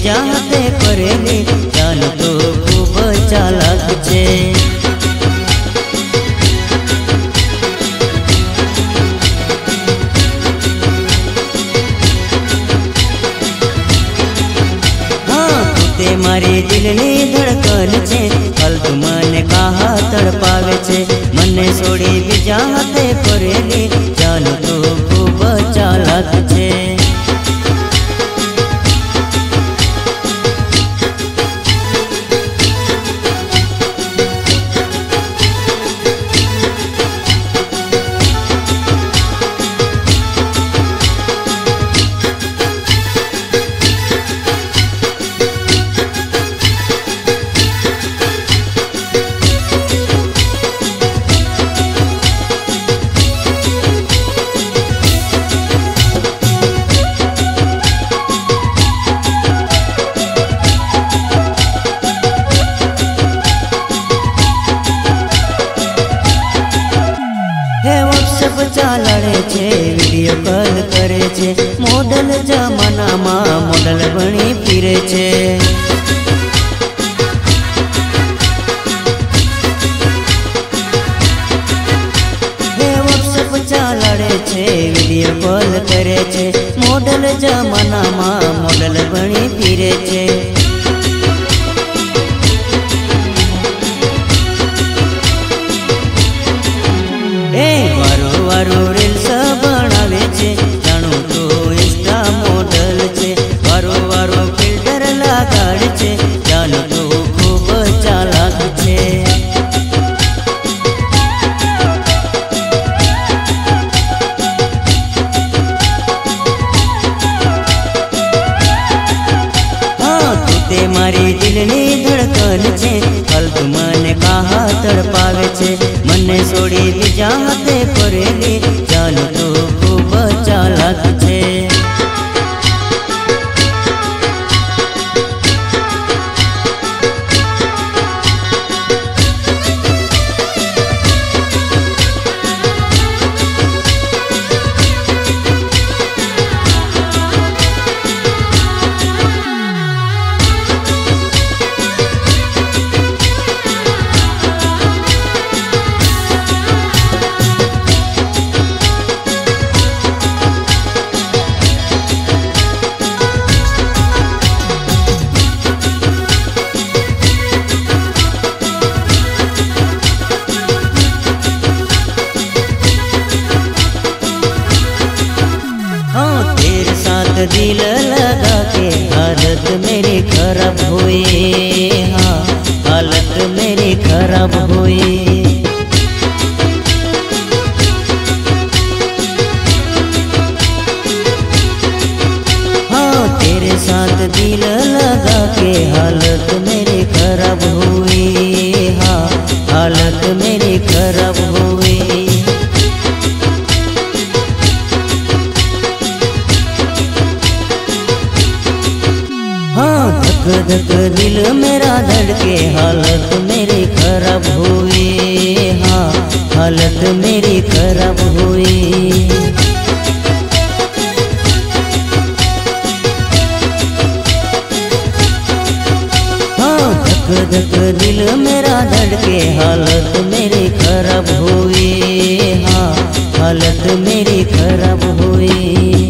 बीजा हाथे करेली जान तो खूब चालाक छे। मारी दिलनी धड़कन छे फालतू मने कहा तड़पावे छे मने छोड़ी बीजा हाथे करेली जान तो खूब चालाक छे। चालड़े छे वीडियो कॉल करे छे मॉडल जमाना में मॉडल बनी फिरे छे। व्हाट्सएप चालड़े छे वीडियो कॉल करे छे मॉडल जमाना में मॉडल बनी फिरे छे। रील्स बनावे छे जाणू तो इंस्टा मॉडल छे वारो वारो फिल्टर लगाड़े छे जाणू तो खूब चालाक छे। हाँ तू ते मारी दिलनी धड़कन छे फालतू मने कहा तड़पावे छे मने छोड़ी बीजा हाथे करेली जान तो खूब चालाक छे। दिल लगा के हालत मेरी खराब हुई। हाँ हालत मेरी खराब हुई। हाँ तेरे साथ दिल लगा के हालत मेरी खराब हुई। हाँ हालत मेरी खराब हुई। धक धक दिल मेरा धड़के हालत मेरी खराब हुई। हाँ हालत मेरी खराब हुई। हाँ धक धक दिल मेरा धड़के हालत मेरी खराब हुई। हाँ हालत मेरी खराब हुई।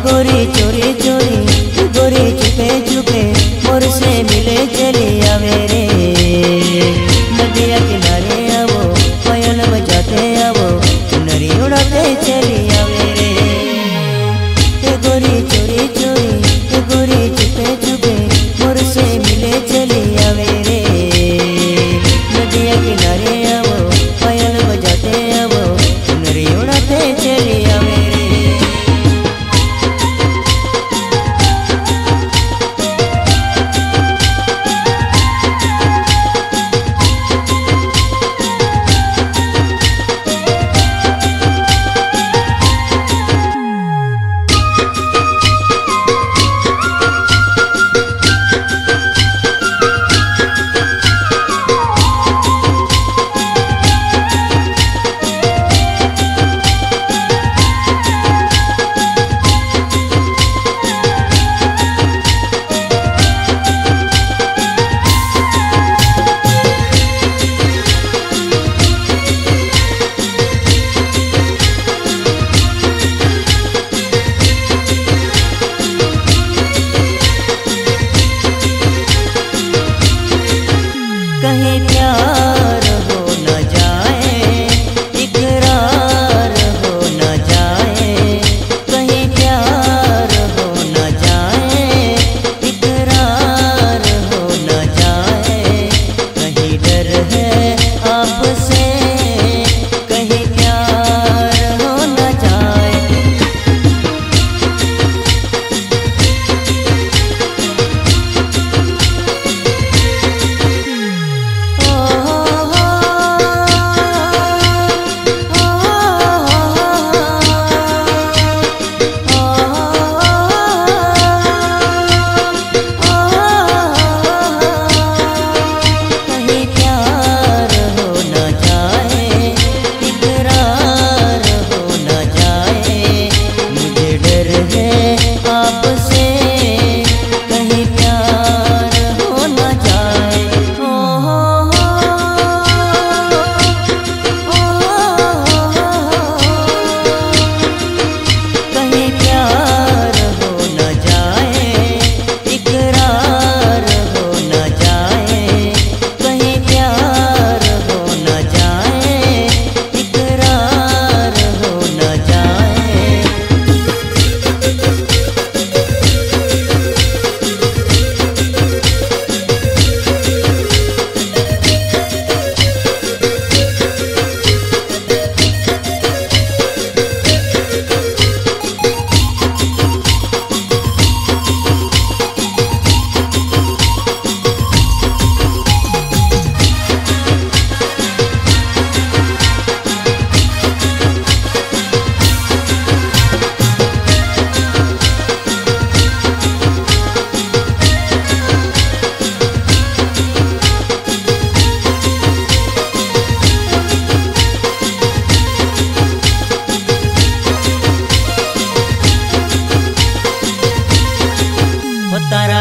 गोरी चोरी चोरी गोरी चुपे चुपे मोर से मिले चली आवे रे। नदिया किनारे आवो पायल बजाते आवो चुनरी उड़ाते चली आवे रे। गोरी चोरी चोरी गोरी चुपे चुपे मोर से मिले चली आवे रे। नदिया किनारे आवो पायल बजाते आवो चुनरी उड़ाते चली आवे रे। कहीं प्यार हो न जाए इकरार हो न जाए। कहीं प्यार हो न जाए इकरार हो न जाए। कहीं डर है आपसे कहीं प्यार हो न जाए। तारा